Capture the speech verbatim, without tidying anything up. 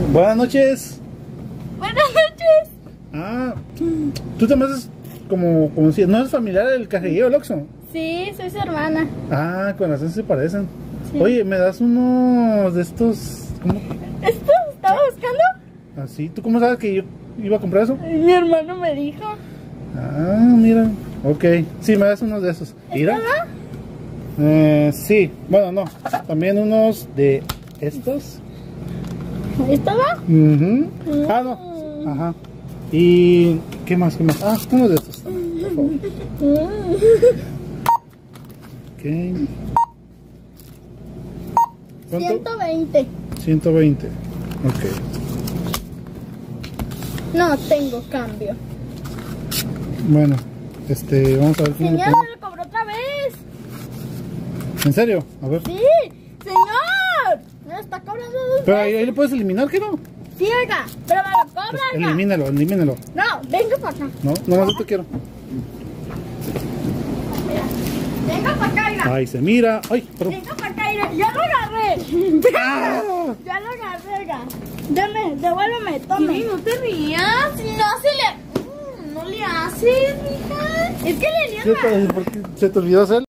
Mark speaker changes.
Speaker 1: Buenas noches.
Speaker 2: Buenas noches.
Speaker 1: Ah, tú te me haces como, como si no eres familiar del cajero del Oxxo.
Speaker 2: Sí, soy su hermana.
Speaker 1: Ah, con razón se parecen.
Speaker 2: Sí.
Speaker 1: Oye, ¿me das unos de estos? ¿Cómo?
Speaker 2: ¿Esto estaba buscando?
Speaker 1: Así, ¿tú cómo sabes que yo iba a comprar eso?
Speaker 2: Ay, mi hermano me dijo.
Speaker 1: Ah, mira. Ok, sí, me das unos de esos. Mira.
Speaker 2: ¿Estaba?
Speaker 1: Eh, sí, bueno, no. También unos de estos.
Speaker 2: ¿Estaba?
Speaker 1: Uh-huh. Ah, no. Ajá. ¿Y qué más? ¿Qué más? Ah, uno de estos. Por favor. Ok. ¿Cuánto?
Speaker 2: ciento veinte.
Speaker 1: ciento veinte. Ok.
Speaker 2: No tengo cambio.
Speaker 1: Bueno, este, vamos a ver cómo.
Speaker 2: Señor, me lo cobró otra vez.
Speaker 1: ¿En serio? A ver.
Speaker 2: Sí, señor. Me lo está cobrando dos
Speaker 1: Pero ahí,
Speaker 2: veces.
Speaker 1: ahí le puedes eliminar, ¿qué no?
Speaker 2: Sí, oiga, pero me lo cobra,
Speaker 1: Pues,
Speaker 2: oiga.
Speaker 1: elimínalo, elimínalo.
Speaker 2: No, venga para acá.
Speaker 1: No, nomás esto quiero.
Speaker 2: Mira, venga para acá, oiga.
Speaker 1: Ahí se mira. Ay, perdón.
Speaker 2: Venga para acá, oiga. Ya lo agarré.
Speaker 1: ¡Ah!
Speaker 2: Ya lo agarré, oiga. Dame, devuélveme, tome.
Speaker 3: Sí, no te rías, no se le... No le haces, mija.
Speaker 2: Es que le
Speaker 1: ¿Qué te- ¿Por qué se te olvidó hacer?